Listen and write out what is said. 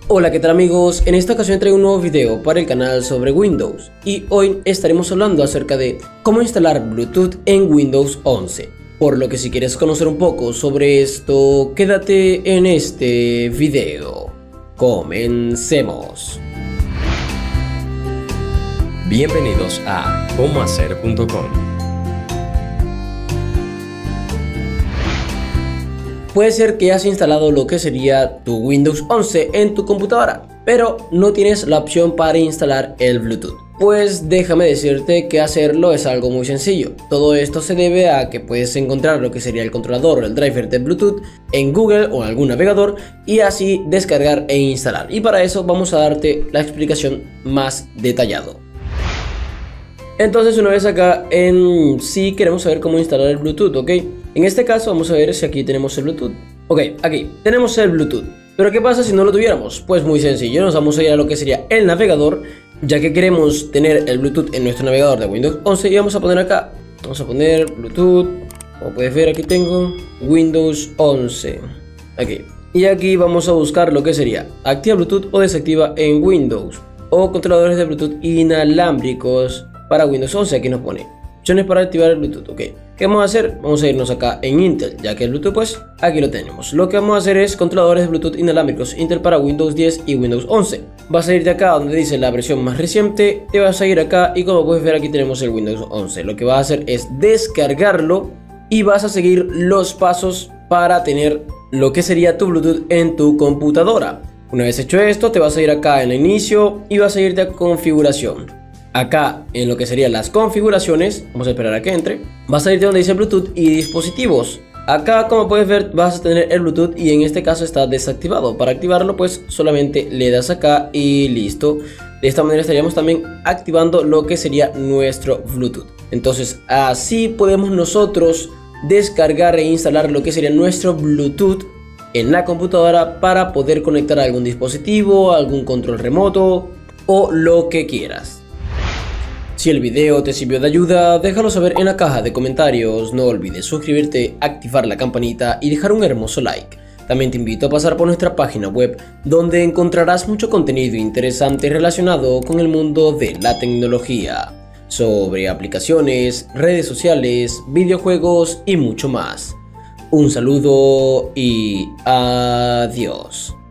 Hola, ¿qué tal amigos? En esta ocasión traigo un nuevo video para el canal sobre Windows y hoy estaremos hablando acerca de cómo instalar Bluetooth en Windows 11. Por lo que si quieres conocer un poco sobre esto, quédate en este video. Comencemos. Bienvenidos a comohacer.com. Puede ser que hayas instalado lo que sería tu Windows 11 en tu computadora, pero no tienes la opción para instalar el Bluetooth. Pues déjame decirte que hacerlo es algo muy sencillo. Todo esto se debe a que puedes encontrar lo que sería el controlador o el driver de Bluetooth en Google o en algún navegador y así descargar e instalar. Y para eso vamos a darte la explicación más detallado. Entonces, una vez acá en sí queremos saber cómo instalar el Bluetooth, ¿ok? En este caso vamos a ver si aquí tenemos el Bluetooth. Ok, aquí tenemos el Bluetooth. Pero ¿qué pasa si no lo tuviéramos? Pues muy sencillo, nos vamos a ir a lo que sería el navegador, ya que queremos tener el Bluetooth en nuestro navegador de Windows 11 y vamos a poner acá, vamos a poner Bluetooth, como puedes ver aquí tengo Windows 11, aquí. Y aquí vamos a buscar lo que sería activa Bluetooth o desactiva en Windows, o controladores de Bluetooth inalámbricos para Windows 11, aquí nos pone opciones para activar el Bluetooth, ok. ¿Qué vamos a hacer? Vamos a irnos acá en Intel, ya que el Bluetooth pues aquí lo tenemos. Lo que vamos a hacer es controladores de Bluetooth inalámbricos Intel para Windows 10 y Windows 11. Vas a ir de acá donde dice la versión más reciente, te vas a ir acá y como puedes ver aquí tenemos el Windows 11. Lo que vas a hacer es descargarlo y vas a seguir los pasos para tener lo que sería tu Bluetooth en tu computadora. Una vez hecho esto, te vas a ir acá en el inicio y vas a irte a configuración. Acá en lo que serían las configuraciones, vamos a esperar a que entre, vas a irte donde dice Bluetooth y dispositivos. Acá como puedes ver vas a tener el Bluetooth y en este caso está desactivado. Para activarlo pues solamente le das acá y listo. De esta manera estaríamos también activando lo que sería nuestro Bluetooth. Entonces así podemos nosotros descargar e instalar lo que sería nuestro Bluetooth en la computadora para poder conectar a algún dispositivo, algún control remoto o lo que quieras. Si el video te sirvió de ayuda, déjalo saber en la caja de comentarios. No olvides suscribirte, activar la campanita y dejar un hermoso like. También te invito a pasar por nuestra página web, donde encontrarás mucho contenido interesante relacionado con el mundo de la tecnología, sobre aplicaciones, redes sociales, videojuegos y mucho más. Un saludo y adiós.